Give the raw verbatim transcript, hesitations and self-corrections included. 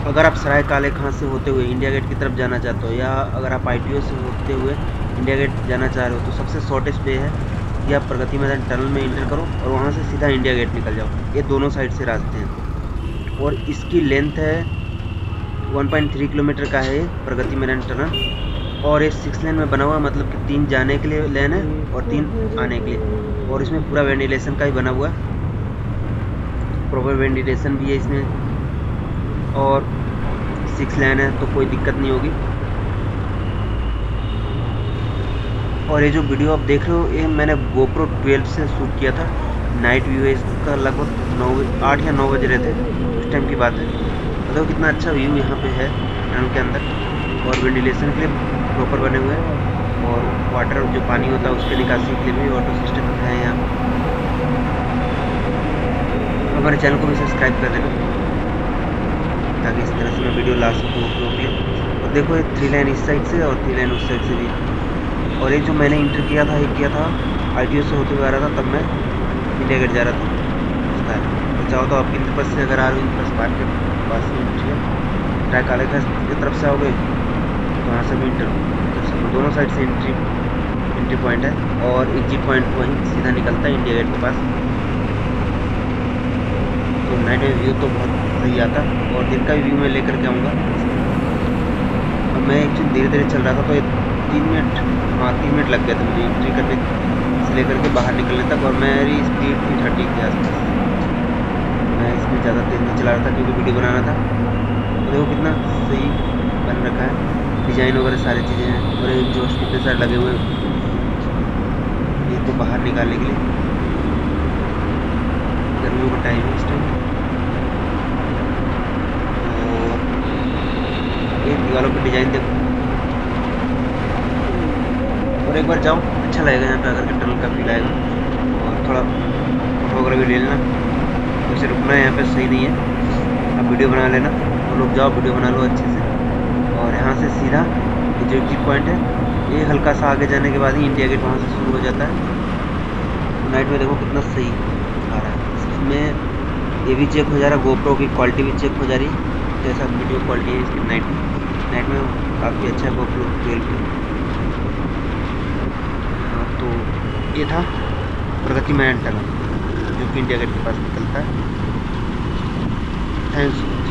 अगर आप सराय काले खां से होते हुए इंडिया गेट की तरफ जाना चाहते हो, या अगर आप आई टी ओ से होते हुए इंडिया गेट जाना चाह रहे हो, तो सबसे शॉर्टेस्ट वे है कि आप प्रगति मैदान टनल में इंटर करो और वहाँ से सीधा इंडिया गेट निकल जाओ। ये दोनों साइड से रास्ते हैं और इसकी लेंथ है वन पॉइंट थ्री किलोमीटर का है प्रगति मैदान टनल। और ये सिक्स लेन में बना हुआ, मतलब कि तीन जाने के लिए लेन है और तीन आने के लिए। और इसमें पूरा वेंटिलेशन का ही बना हुआ है, प्रॉपर वेंटिलेशन भी है इसमें। और सिक्स लेन है तो कोई दिक्कत नहीं होगी। और ये जो वीडियो आप देख रहे हो, ये मैंने गोप्रो ट्वेल्व से शूट किया था। नाइट व्यू है इसका, लगभग नौ आठ या नौ बज रहे थे उस टाइम की बात है। मतलब कितना अच्छा व्यू यहाँ पे है टनल के अंदर। और वेंटिलेशन के लिए प्रॉपर बने हुए हैं और वाटर जो पानी होता है उसके निकासी के लिए भी ऑटो सिस्टम है यहाँ। हमारे चैनल को भी सब्सक्राइब कर देना ताकि इस तरह से मैं वीडियो ला सकूँ उपयोग के लिए। और देखो ये थ्री लाइन इस साइड से और थ्री लाइन उस साइड से भी। और ये जो मैंने इंटर किया था, ये किया था आई टी ओ से होते हुए आ रहा था, तब मैं इंडिया गेट जा रहा था उसका है। तो चाहो तो आप इंद्रप्रस्थ से अगर आ रहे हो, इंद्रप्रस्थ पार्क के पास में एंट्री है। ट्रैक काले खां की तरफ से आओगे तो वहाँ से भी इंटर कर सकते हो। दोनों साइड से एंट्री एंट्री पॉइंट है और एग्जिट पॉइंट वहीं सीधा निकलता है इंडिया गेट के पास। तो नाइट में व्यू तो बहुत सही आता है और दिन का व्यू मैं लेकर के आऊँगा। अब मैं एक्चुअली धीरे धीरे चल रहा था, तो तीन मिनट हाँ तीन मिनट लग गया था मुझे एंट्री करने से लेकर के बाहर निकलने तक। और मेरी स्पीड थी थर्टी के आसपास। मैं इसमें ज़्यादा तेज़ नहीं चला रहा था क्योंकि वीडियो बनाना था। तो देखो कितना सही बन रखा है, डिज़ाइन वगैरह सारी चीज़ें हैं। और एग्जॉस्ट कितने सारे लगे हुए हैं ये तो बाहर निकालने के लिए। गर्मियों का टाइम है इस टाइम। ये दीवारों पर डिज़ाइन देखो। और एक बार जाओ, अच्छा लगेगा यहाँ पे आकर के, टनल का फील आएगा। और थोड़ा फोटो वगैरह भी ले लेना, वैसे रुकना है यहाँ पे सही नहीं है। आप वीडियो बना लेना और लोग जाओ वीडियो बना लो अच्छे से। और यहाँ से सीधा जो एग्जिट पॉइंट है, ये हल्का सा आगे जाने के बाद ही इंडिया गेट वहाँ से शुरू हो जाता है। तो नाइट में देखो कितना सही आ रहा है। इसमें ये भी चेक हो जा रहा है, गोप्रो की क्वालिटी भी चेक हो जा रही है, जैसा वीडियो क्वालिटी है इसकी नाइट में। नाइट में काफ़ी अच्छा है गोप्रो ट्वेल्व की। तो ये था प्रगति मैदान टनल जो कि इंडिया गेट के पास निकलता है। थैंक्स।